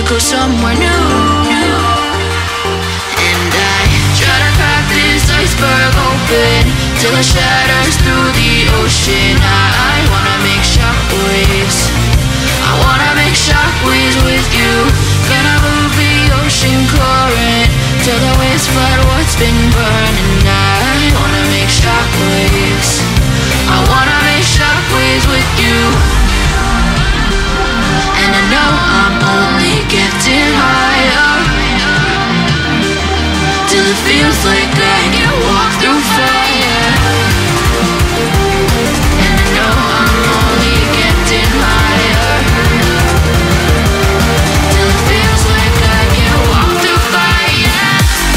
go somewhere new. And I try to crack this iceberg open till it shatters through the ocean. I wanna make shockwaves. I wanna make shockwaves with you. Gonna move the ocean current till the waves flood what's been burning. I wanna make shockwaves. I wanna make shockwaves with you. And I know I'm only getting higher till it feels like I can walk through fire. And I know I'm only getting higher till it feels like I can walk through fire.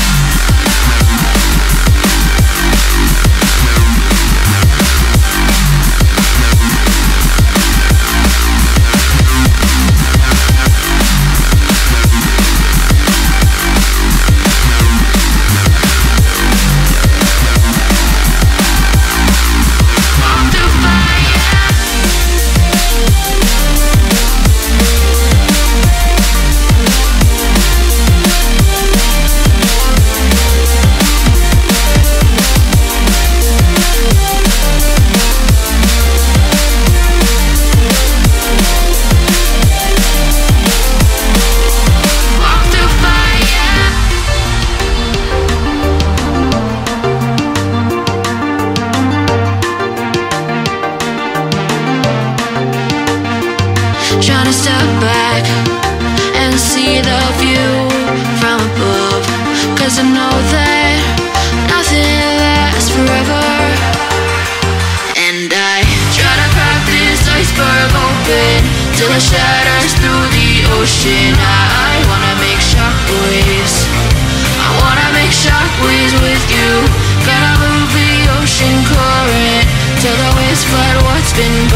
Trying to step back and see the view from above, 'cause I know that nothing lasts forever. And I try to crack this iceberg open till it shatters through the ocean. I wanna make shockwaves. I wanna make shockwaves with you. Gonna move the ocean current till the waves flood what's been